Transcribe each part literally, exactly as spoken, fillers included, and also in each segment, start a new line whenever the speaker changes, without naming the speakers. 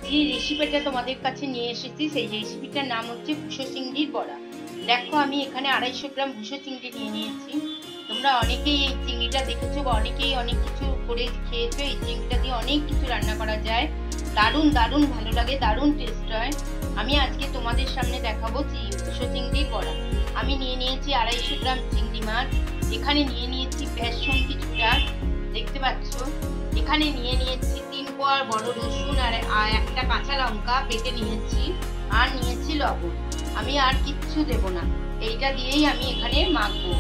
যে রেসিপিটা তোমাদের কাছে নিয়ে এসেছি সেই রেসিপিটার নাম হচ্ছে ভুষো চিংড়ির বড়া। দেখো আমি এখানে আড়াইশো গ্রাম ভুষো চিংড়ি নিয়ে নিয়েছি। তোমরা অনেকেই এই চিংড়িটা দেখেছো বা অনেকেই অনেক কিছু করে খেয়েছো। এই চিংড়িটা দিয়ে অনেক কিছু রান্না করা যায়, দারুণ দারুণ ভালো লাগে, দারুণ টেস্ট হয়। আমি আজকে তোমাদের সামনে দেখাবো ভুষো চিংড়ির বড়া। আমি নিয়ে নিয়েছি আড়াইশো গ্রাম চিংড়ি মাছ, এখানে নিয়ে নিয়েছি বেসন কিছুটা দেখতে পাচ্ছ, এখানে নিয়ে নিয়েছি তিন কোয়া বড় রসুন আর একটা কাঁচা লঙ্কা বেটে নিয়েছি, আর নিয়েছি লবণ। আমি আর কিচ্ছু দেব না, এইটা দিয়েই আমি এখানে মাখবো।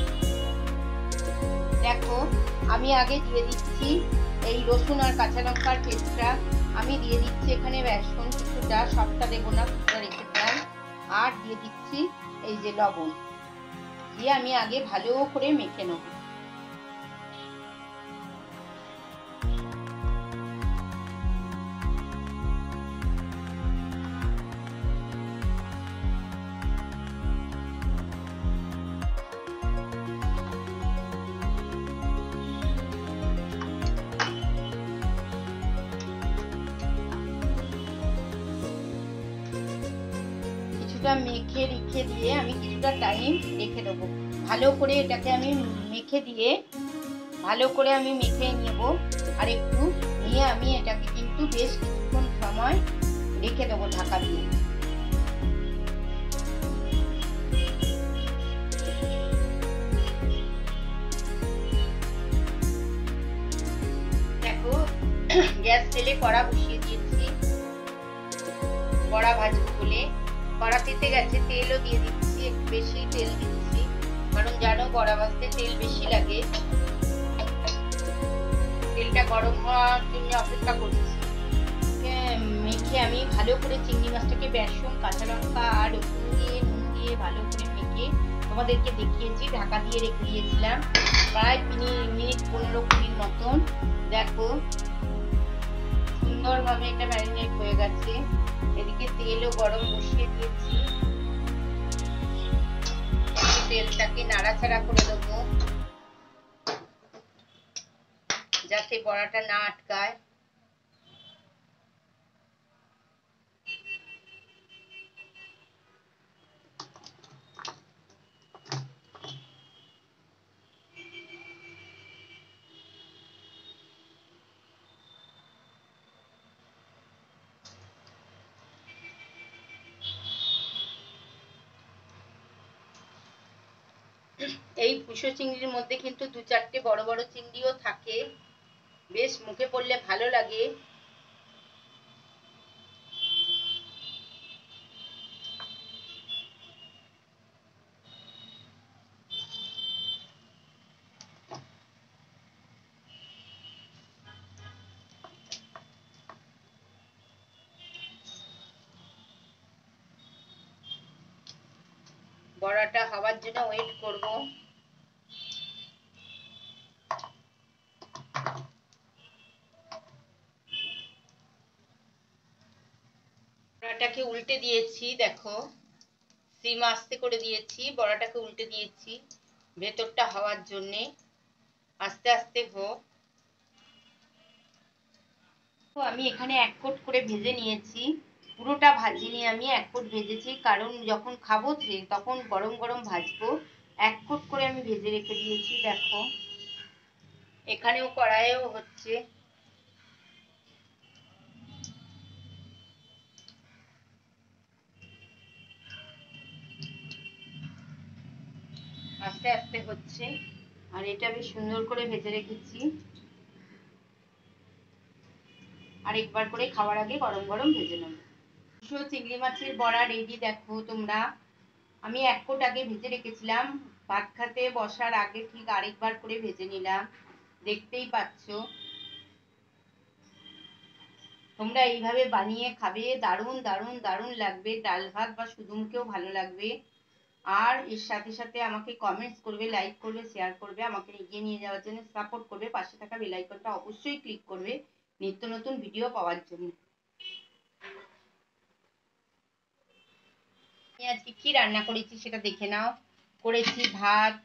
দেখো আমি আগে দিয়ে দিচ্ছি এই রসুন আর কাঁচা লঙ্কার পেস্টটা, আমি দিয়ে দিচ্ছি এখানে বেসন কিছুটা, সবটা দেবো না, কিছুটা রেখে দিলাম। আর দিয়ে দিচ্ছি এই যে লবণ, দিয়ে আমি আগে ভালো করে মেখে নেব। মেখে রেখে দিয়ে আমি কিছুটা টাইম রেখে দেবো, ভালো করে এটাকে আমি মেখে দিয়ে ভালো করে আমি মেখে নেব। আর একটু নিয়ে আমি এটাকে কিন্তু বেশ কিছুক্ষণ সময় রেখে দেবো ঢাকা দিয়ে। দেখো গ্যাস তেলে কড়া বসিয়ে দিয়েছি বড়া ভাজবো বলে। কড়া তেতে গেছে, তেলও দিয়ে দিচ্ছি, একটু বেশি তেল দিচ্ছি, কারণ জানো বড়া ভাজতে তেল বেশি লাগে। তেলটা গরম হওয়ার জন্য অপেক্ষা করছি। মেখে আমি ভালো করে চিংড়ি মাছটাকে বেসন কাঁচা লঙ্কা আর রসুন দিয়ে নুন দিয়ে ভালো করে মেখে তোমাদেরকে দেখিয়েছি, ঢাকা দিয়ে রেখে দিয়েছিলাম প্রায় মিনিট পনেরো কুড়ির মতন। দেখো সুন্দরভাবে এটা ম্যারিনেট হয়ে গেছে। এদিকে তেলও গরম বসিয়ে দিয়েছি, তেলটাকে নাড়াচাড়া করে দেবো যাতে বড়াটা না আটকায়। এই ভুষো চিংড়ির মধ্যে কিন্তু দু চারটে বড় বড় চিংড়িও থাকে, বেশ মুখে পড়লে ভালো লাগে। বড়াটা হওয়ার জন্য ওয়েট করব। বড়াটাকে উল্টে দিয়েছি, দেখো সিম আস্তে করে দিয়েছি, বড়াটাকে উল্টে দিয়েছি ভেতরটা হওয়ার জন্যে, আস্তে আস্তে হোক। আমি এখানে এক কোট করে ভেজে নিয়েছি, পুরোটা ভাজিনি, আমি এক কোট ভেজেছি, কারণ যখন খাবো তখন গরম গরম ভাজবো। এক কোট করে আমি ভেজে রেখে দিয়েছি। দেখো এখানেও কড়াইও হচ্ছে, আস্তে আস্তে হচ্ছে। আর এটা বেশ সুন্দর করে ভেজে রেখেছি, আর একবার করে খাওয়ার আগে গরম গরম ভেজে নেব। ভুষো চিংড়ি মাছের বড়া রেডি। দেখো তোমরা, আমি এক কোট আগে ভেজে রেখেছিলাম, ভাত খেতে বসার আগে ঠিক আরেকবার করে ভেজে নিলাম, দেখতেই পাচ্ছ। তোমরা এইভাবে বানিয়ে খাবে, দারুণ দারুণ দারুণ লাগবে, ডাল ভাত বা শুধু মুখেও ভালো লাগবে। আর এর সাথে সাথে আমাকে কমেন্টস করবে, লাইক করবে, শেয়ার করবে, আমাকে এগিয়ে নিয়ে যাওয়ার জন্য সাপোর্ট করবে, পাশে থাকা বেল আইকনটা অবশ্যই ক্লিক করবে নিত্য নতুন ভিডিও পাওয়ার জন্য। আমি আজকে কি রান্না করেছি সেটা দেখে নাও। করেছি ভাত,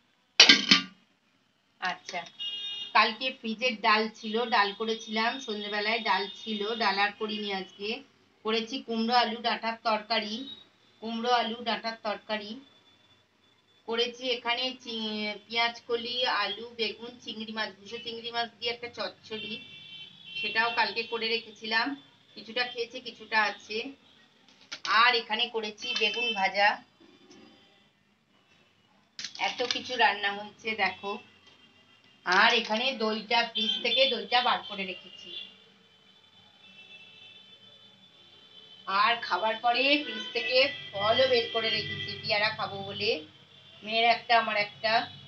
আচ্ছা কালকে ফ্রিজের ডাল ছিল, ডাল করেছিলাম সন্ধ্যেবেলায়, ডাল ছিল, ডাল আর করিনি আজকে। করেছি কুমড়ো আলু ডাঁটার তরকারি, কুমড়ো আলু ডাঁটার তরকারি করেছি। এখানে পেঁয়াজ কলি, আলু, বেগুন, চিংড়ি মাছ, ভুষো চিংড়ি মাছ দিয়ে একটা চচ্চড়ি, সেটাও কালকে করে রেখেছিলাম, কিছুটা খেয়েছি কিছুটা আছে। আর এখানে করেছি বেগুন ভাজা। এত কিছু রান্না হয়েছে দেখো। আর এখানে দইটা ফ্রিজ থেকে দইটা বার করে রেখেছি। আর খাবার পরে ফ্রিজ থেকে ফলও বের করে রেখেছি, পেয়ারা খাবো বলে, মেয়ের একটা আমার একটা।